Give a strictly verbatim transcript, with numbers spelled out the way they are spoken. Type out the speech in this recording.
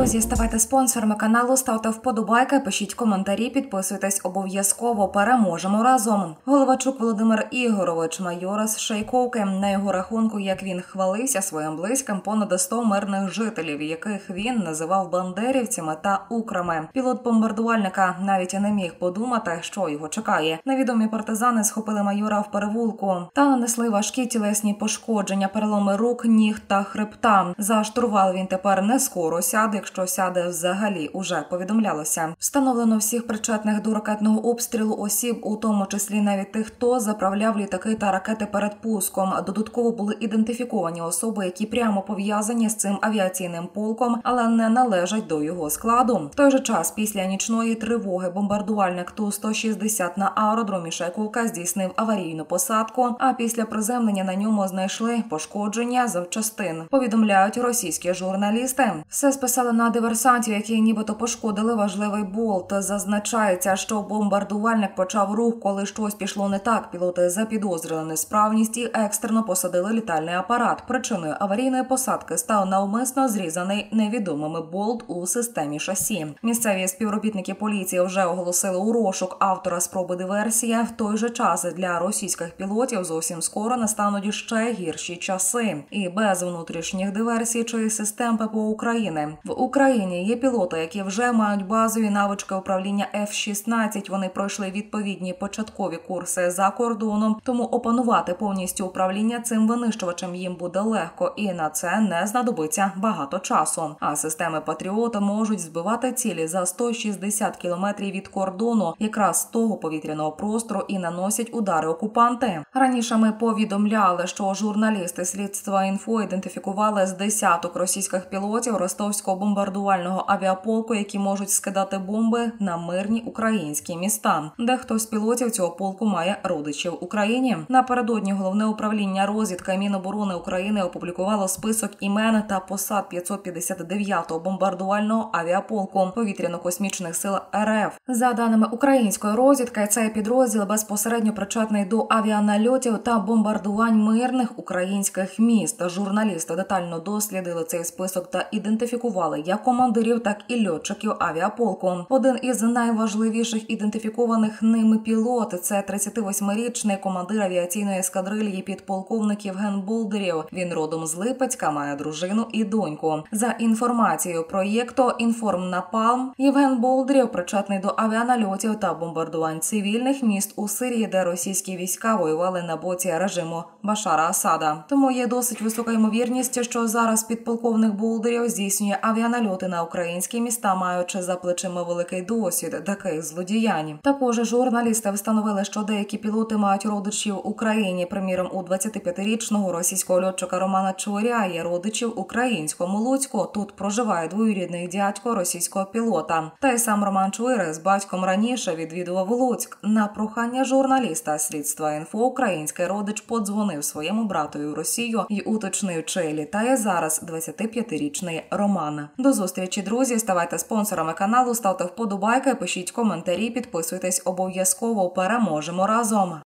Друзі, ставайте спонсорами каналу, ставте вподобайки, пишіть коментарі, підписуйтесь обов'язково. Переможемо разом. Головачук Володимир Ігорович, майор з Шейковки. На його рахунку, як він хвалився своїм близьким, понад сто мирних жителів, яких він називав бандерівцями та украми. Пілот бомбардувальника навіть не міг подумати, що його чекає. Невідомі партизани схопили майора в перевулку та нанесли важкі тілесні пошкодження, переломи рук, ніг та хребта. За штурвал він тепер не скоро сяде, якщо сяде взагалі, уже повідомлялося. Встановлено всіх причетних до ракетного обстрілу осіб, у тому числі навіть тих, хто заправляв літаки та ракети перед пуском. Додатково були ідентифіковані особи, які прямо пов'язані з цим авіаційним полком, але не належать до його складу. В той же час, після нічної тривоги, бомбардувальник Ту сто шістдесят на аеродромі Шейковка здійснив аварійну посадку, а після приземлення на ньому знайшли пошкодження запчастин, повідомляють російські журналісти. Все списали на диверсантів, які нібито пошкодили важливий болт. Зазначається, що бомбардувальник почав рух, коли щось пішло не так. Пілоти запідозрили несправність і екстрено посадили літальний апарат. Причиною аварійної посадки став навмисно зрізаний невідомими болт у системі шасі. Місцеві співробітники поліції вже оголосили у розшук автора спроби диверсії. В той же час для російських пілотів зовсім скоро настануть ще гірші часи. І без внутрішніх диверсій чи систем ППО України. В Україні є пілоти, які вже мають базові навички управління Еф шістнадцять. Вони пройшли відповідні початкові курси за кордоном, тому опанувати повністю управління цим винищувачем їм буде легко, і на це не знадобиться багато часу. А системи «Патріот» можуть збивати цілі за сто шістдесят кілометрів від кордону, якраз з того повітряного простору, і наносять удари окупанти. Раніше ми повідомляли, що журналісти слідства «Інфо» ідентифікували з десяток російських пілотів ростовського бомбардувального авіаполку, які можуть скидати бомби на мирні українські міста. Дехто з пілотів цього полку має родичів в Україні. Напередодні Головне управління розвідки Міноборони України опублікувало список імен та посад п'ятсот п'ятдесят дев'ятого бомбардувального авіаполку повітряно-космічних сил РФ. За даними української розвідки, цей підрозділ безпосередньо причетний до авіанальотів та бомбардувань мирних українських міст. Журналісти детально дослідили цей список та ідентифікували як командирів, так і льотчиків авіаполку. Один із найважливіших ідентифікованих ними пілот – це тридцятивосьмирічний командир авіаційної ескадрильї підполковник Євген Болдирєв. Він родом з Липецька, має дружину і доньку. За інформацією проєкту «Інформнапалм», Євген Болдирєв причетний до авіанальотів та бомбардувань цивільних міст у Сирії, де російські війська воювали на боці режиму Башара Асада. Тому є досить висока ймовірність, що зараз підполковник Болдирєв здійснює авіанальоти на українські міста, маючи за плечима великий досвід таких злодіянь. Також журналісти встановили, що деякі пілоти мають родичів в Україні. Приміром, у двадцятип'ятирічного російського льотчика Романа Чуря є родичів в українському Луцьку. Тут проживає двоюрідний дядько російського пілота. Та й сам Роман Чуйра з батьком раніше відвідував Луцьк. На прохання журналіста слідства «Інфо» український родич подзвонив своєму братові в Росію і уточнив, чи літає зараз двадцятип'ятирічний Роман. До зустрічі, друзі! Ставайте спонсорами каналу, ставте вподобайки, пишіть коментарі, підписуйтесь обов'язково. Переможемо разом!